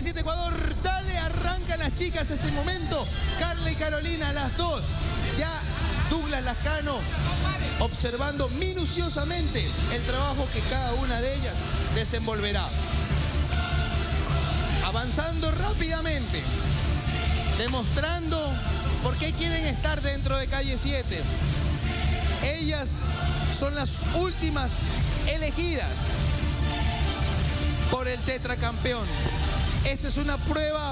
7 Ecuador, dale, arrancan las chicas este momento. Carla y Carolina, las dos. Ya Douglas Lascano observando minuciosamente el trabajo que cada una de ellas desenvolverá. Avanzando rápidamente, demostrando por qué quieren estar dentro de Calle 7. Ellas son las últimas elegidas por el tetracampeón. Esta es una prueba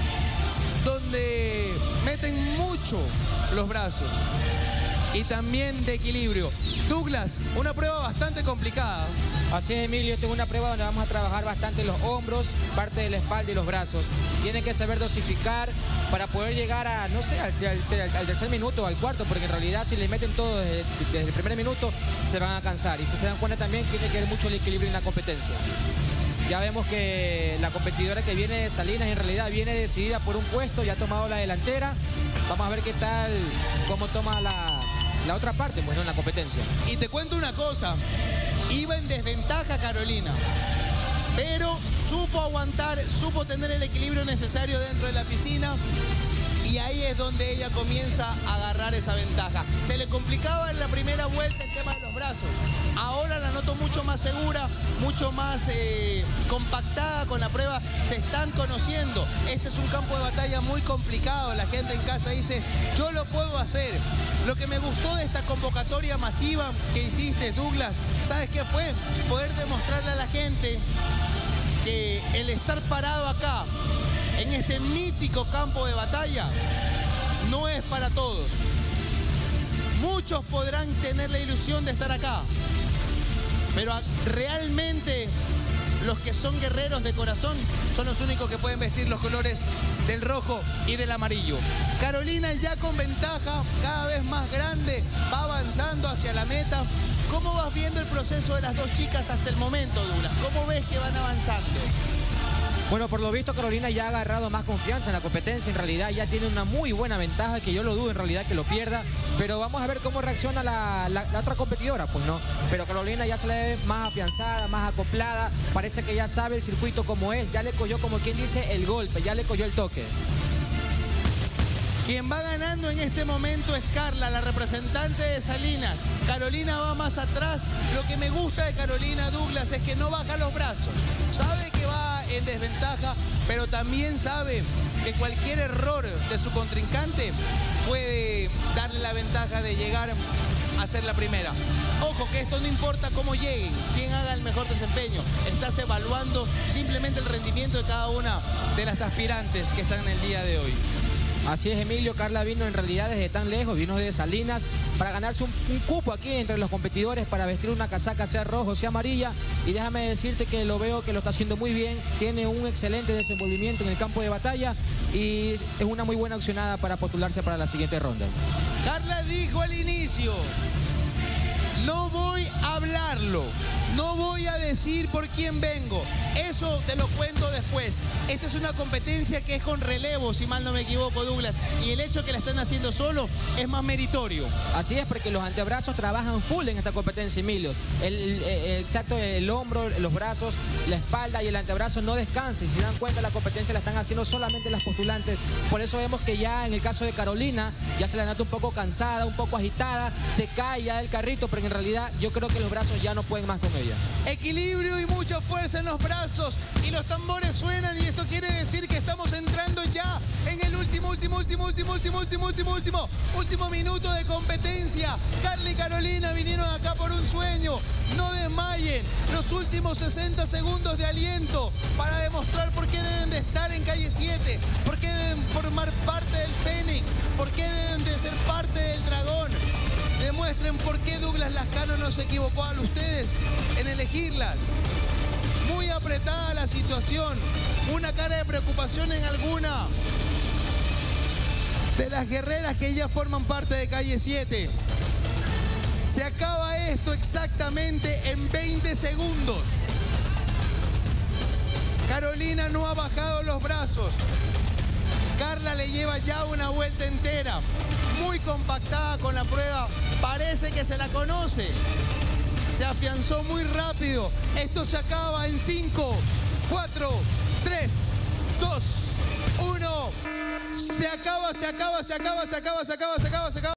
donde meten mucho los brazos y también de equilibrio. Douglas, una prueba bastante complicada. Así es, Emilio, esta es una prueba donde vamos a trabajar bastante los hombros, parte de la espalda y los brazos. Tienen que saber dosificar para poder llegar a, no sé, al tercer minuto o al cuarto, porque en realidad si le meten todo desde el primer minuto se van a cansar. Y si se dan cuenta también tiene que ver mucho el equilibrio en la competencia. Ya vemos que la competidora que viene de Salinas en realidad viene decidida por un puesto, ya ha tomado la delantera. Vamos a ver qué tal, cómo toma la otra parte, pues, ¿no? En la competencia. Y te cuento una cosa, iba en desventaja Carolina, pero supo aguantar, supo tener el equilibrio necesario dentro de la piscina. Y ahí es donde ella comienza a agarrar esa ventaja. Se le complicaba en la primera vuelta el tema de los brazos. Ahora la noto mucho más segura, mucho más compactada con la prueba. Se están conociendo. Este es un campo de batalla muy complicado. La gente en casa dice, yo lo puedo hacer. Lo que me gustó de esta convocatoria masiva que hiciste, Douglas, ¿sabes qué fue? Poder demostrarle a la gente que el estar parado acá, en este mítico campo de batalla, no es para todos. Muchos podrán tener la ilusión de estar acá, pero realmente los que son guerreros de corazón son los únicos que pueden vestir los colores del rojo y del amarillo. Carolina ya con ventaja, cada vez más grande, va avanzando hacia la meta. ¿Cómo vas viendo el proceso de las dos chicas hasta el momento, Douglas? ¿Cómo ves que van avanzando? Bueno, por lo visto Carolina ya ha agarrado más confianza en la competencia, en realidad ya tiene una muy buena ventaja, que yo lo dudo en realidad que lo pierda, pero vamos a ver cómo reacciona la otra competidora, pues no, pero Carolina ya se le ve más afianzada, más acoplada, parece que ya sabe el circuito como es, ya le cogió, como quien dice, el golpe, ya le cogió el toque. Quien va ganando en este momento es Carla, la representante de Salinas. Carolina va más atrás. Lo que me gusta de Carolina, Douglas, es que no baja los brazos. Sabe que va en desventaja, pero también sabe que cualquier error de su contrincante puede darle la ventaja de llegar a ser la primera. Ojo, que esto no importa cómo lleguen, quién haga el mejor desempeño. Estás evaluando simplemente el rendimiento de cada una de las aspirantes que están en el día de hoy. Así es, Emilio, Carla vino en realidad desde tan lejos, vino desde Salinas para ganarse un cupo aquí entre los competidores para vestir una casaca sea roja o sea amarilla, y déjame decirte que lo veo que lo está haciendo muy bien, tiene un excelente desenvolvimiento en el campo de batalla y es una muy buena opcionada para postularse para la siguiente ronda. Carla dijo al inicio, no voy a hablarlo, no voy a decir por quién vengo, eso te lo cuento después. Esta es una competencia que es con relevo, si mal no me equivoco, Douglas, y el hecho que la estén haciendo solo es más meritorio. Así es, porque los antebrazos trabajan full en esta competencia, Emilio. Exacto, el hombro, los brazos, la espalda y el antebrazo no descansan. Si se dan cuenta, la competencia la están haciendo solamente las postulantes. Por eso vemos que ya en el caso de Carolina, ya se la nota un poco cansada, un poco agitada, se cae ya del carrito, pero en realidad yo creo que los brazos ya no pueden más con ella. Equilibrio y mucha fuerza en los brazos y los tambores suenan, y esto quiere decir que estamos entrando ya en el último minuto de competencia. Carla y Carolina vinieron acá por un sueño. No desmayen. Los últimos 60 segundos de aliento para demostrar por qué deben de estar en Calle 7, por qué deben formar parte del Fénix, por qué deben de ser parte del Dragón. Demuestren por qué Douglas Lascano no se equivocó a ustedes en elegirlas. Muy apretada la situación, una cara de preocupación en alguna de las guerreras que ya forman parte de Calle 7. Se acaba esto exactamente en 20 segundos. Carolina no ha bajado los brazos. Carla le lleva ya una vuelta entera, muy compactada con la prueba, parece que se la conoce. Se afianzó muy rápido. Esto se acaba en 5, 4, 3, 2, Se acaba.